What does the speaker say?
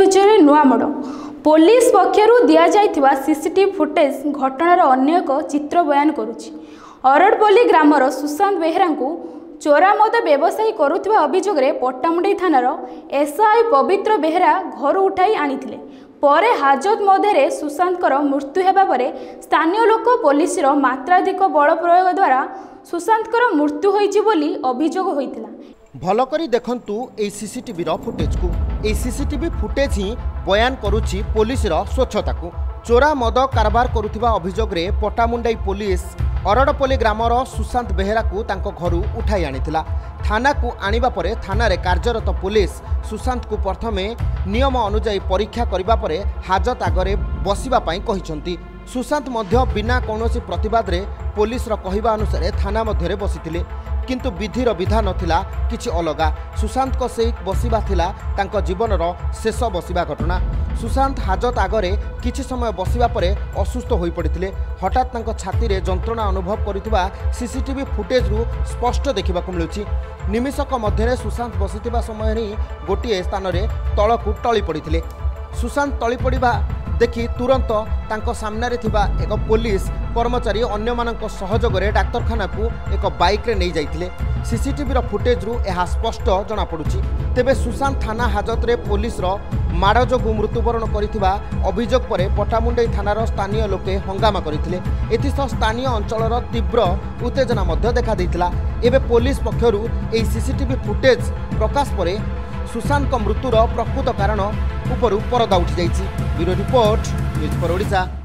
अभियोग नुआ मोड़ पुलिस पक्षरु दिया जाइथिबा सीसीटीवी फुटेज घटनार अन्य एक चित्र बयान करुछि। अरडपल्ली ग्रामर सुशांत बेहेरा चोरा मद व्यवसायी करुथिबा अभियोग रे पट्टामुंडई थानार एसआई पवित्र बेहेरा घर उठाई आनिथिले। परे हाजत मध्य सुशांतर मृत्यु हेबा परे स्थानीय लोक पुलिस मात्राधिक बल प्रयोग द्वारा सुशांतर मृत्यु होइछि बोली अभियोग होइतिला। भल करी देखंतु ए सीसीटीवी रो फुटेज को। ए सीसीटीवी फुटेज ही बयान करुछि पुलिस रो स्वच्छता को। चोरा मद कारबार करुथिबा अभियोग रे पट्टामुंडई पुलिस अरडपल्ली ग्रामर सुशांत बेहेरा को तांको घरु उठाई आनिथिला। थाना को आनिबा परे थाना रे कार्यरत पुलिस सुशांत को प्रथमे नियम अनुसार परीक्षा करिबा परे हाजत आगरे बसिबा पई कहिसंती। सुशांत मध्य बिना कौनसी प्रतिवाद रे पुलिस रो कहिबा अनुसार थाना मध्य रे बसिथिले, किंतु विधिर विधान नथिला किछि अलगा। सुशांत को सहित बसिबा थिला तांको जीवनर शेष बसिबा घटना। सुशांत हाजत आगरे किछि समय बसिबा परे असुस्थ होई पड़िथिले। हठात तांको छाती रे जंत्रणा अनुभव करितबा सीसीटीवी फुटेज रु स्पष्ट देखिबाकु मिलुछि। निमिषक मध्यरे सुशांत बसिथिबा समय ही गोटिए स्थान रे तळकु टळी पड़िथिले। सुशांत टळी पड़िबा देखि तुरंत तांको सामने रे थिबा एक पुलिस कर्मचारी अन्य मानक सहयोग रे डाक्तरखाना को एक बाइक रे नहीं जाइथिले। सीसीटीवी रो फुटेज रु एहा स्पष्ट जना पड़ुछि। तेबे सुशांत थाना हाजत रे पुलिस रो माड़ जोगु मृत्युवरण करिथिबा अभियोग परे पट्टामुंडई थानार स्थानीय लोके हंगामा करिथिले। एथिसह स्थानीय अंचलर तीव्र उत्तेजना मध्य देखा दैथिला। एबे पुलिस पक्षरु एई सीसीटीवी फुटेज प्रकाश परे सुशांत मृत्युर प्रकृत कारण उपरु परदा उठी जाइछि। Bureau report news for Odisha.